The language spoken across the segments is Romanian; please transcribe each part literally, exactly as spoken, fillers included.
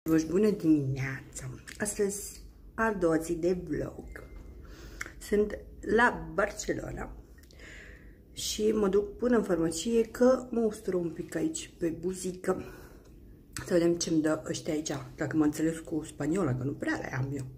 Bună dimineața! Astăzi a doua zi de vlog. Sunt la Barcelona și mă duc până în farmacie că mă ustură un pic aici pe buzică. Să vedem ce-mi dă ăștia aici, dacă mă înțeles cu spaniola, că nu prea le am eu.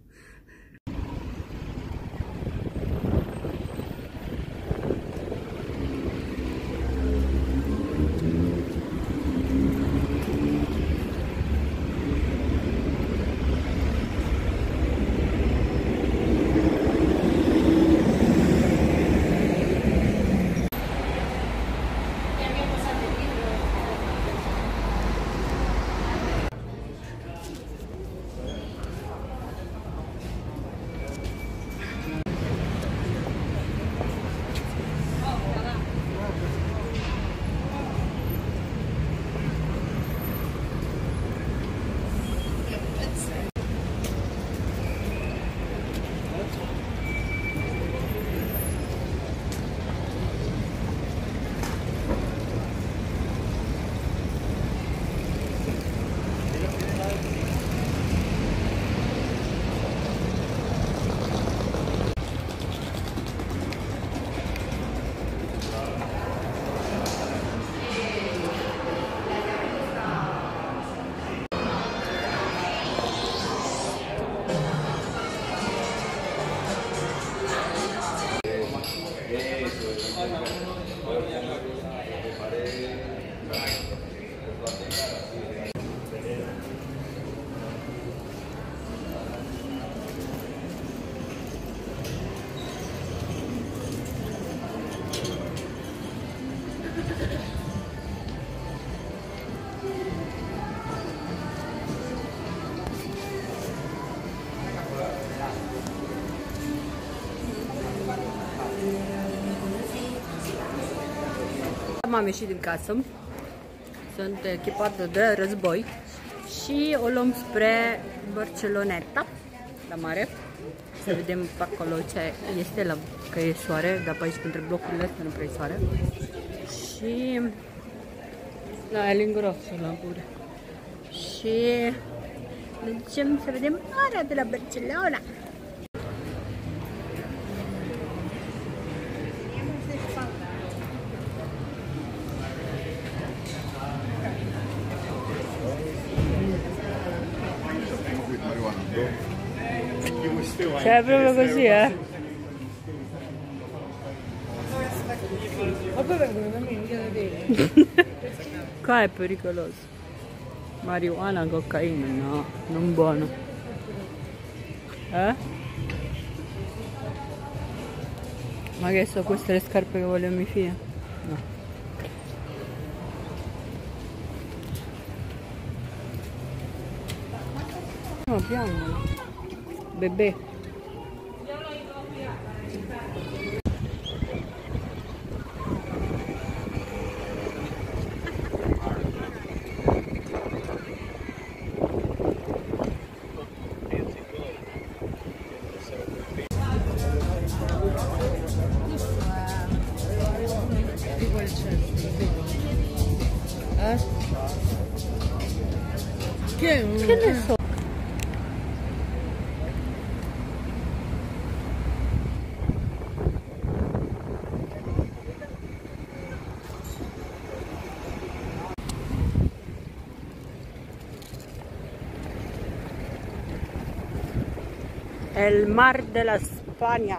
Am ieșit din casă, sunt echipată de război și o luăm spre Barceloneta, la mare, să vedem pe acolo ce este, la, că e soare, dar pe aici între blocurile astea nu prea e soare. Și la el îngrosul la gură. Și mergem să vedem marea de la Barcelona. Cioè, è proprio così, eh? Ma poi vengono da me, mica da te. Qua è pericoloso. Marijuana, cocaina, no, non buono. Eh? Ma che so, queste le scarpe che voglio mia figlia? No. No, piano. Bebè. Eh? Che? Che ne so? El mar de la España.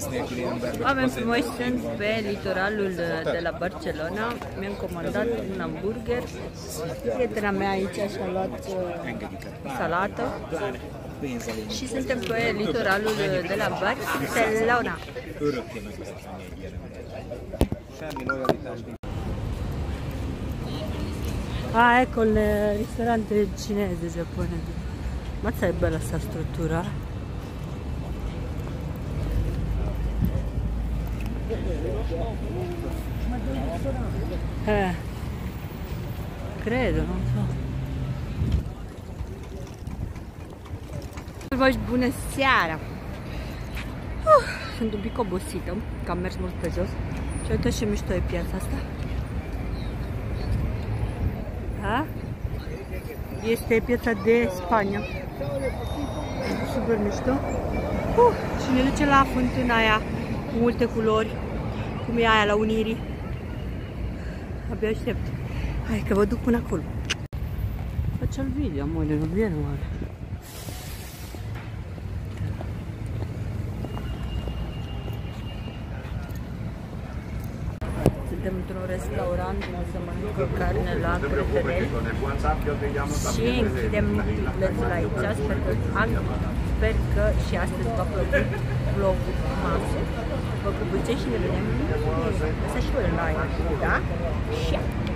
Oameni frumoși, sunt pe litoralul de la Barcelona. Mi-am comandat un hamburger. Prietena mea aici și-a luat uh, salată. Și suntem pe litoralul de la Barcelona. Ah, ecco il ristorante cinese giapponese. Mazza è bella sta struttura. Eh, credo, non so. Bună seara! Uh, sunt un pic obosită, că am mers mult pe jos. Și uite ce mișto e piața asta. Ha? Este piața de Spania. Super mișto. Uh, și ne duce la fântâna aia cu multe culori, cum e aia la Unirii. Abia aștept. Hai că vă duc până acolo. Faccio il video, amore, non viene male. Suntem într-un restaurant unde se mănâncă carne la crevetele și închidem bilețul aici. Sper că, sper că și astăzi v-a plăcut vlogul masă. Vă pupuțe și ne vedem. Să și la live, da? Și